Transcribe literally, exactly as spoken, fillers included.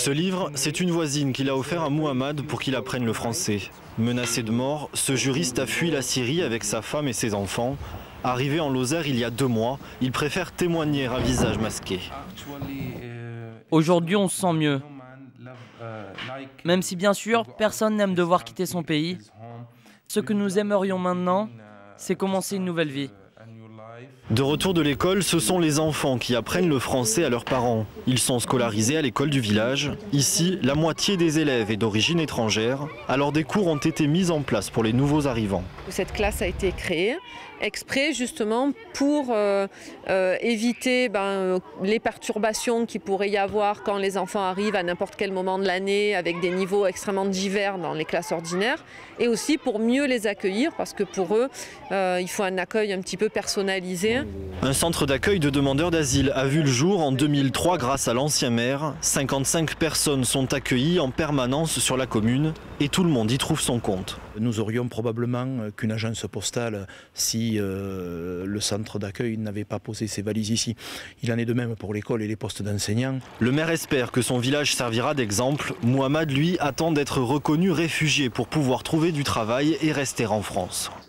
Ce livre, c'est une voisine qui l'a offert à Mohamed pour qu'il apprenne le français. Menacé de mort, ce juriste a fui la Syrie avec sa femme et ses enfants. Arrivé en Lozère il y a deux mois, il préfère témoigner à visage masqué. Aujourd'hui, on se sent mieux. Même si bien sûr, personne n'aime devoir quitter son pays. Ce que nous aimerions maintenant, c'est commencer une nouvelle vie. De retour de l'école, ce sont les enfants qui apprennent le français à leurs parents. Ils sont scolarisés à l'école du village. Ici, la moitié des élèves est d'origine étrangère, alors des cours ont été mis en place pour les nouveaux arrivants. Cette classe a été créée exprès justement pour euh, euh, éviter ben, les perturbations qu'il pourrait y avoir quand les enfants arrivent à n'importe quel moment de l'année avec des niveaux extrêmement divers dans les classes ordinaires, et aussi pour mieux les accueillir parce que pour eux, euh, il faut un accueil un petit peu personnalisé. Un centre d'accueil de demandeurs d'asile a vu le jour en deux mille trois grâce à l'ancien maire. cinquante-cinq personnes sont accueillies en permanence sur la commune et tout le monde y trouve son compte. Nous aurions probablement qu'une agence postale si euh, le centre d'accueil n'avait pas posé ses valises ici. Il en est de même pour l'école et les postes d'enseignants. Le maire espère que son village servira d'exemple. Mohamed, lui, attend d'être reconnu réfugié pour pouvoir trouver du travail et rester en France.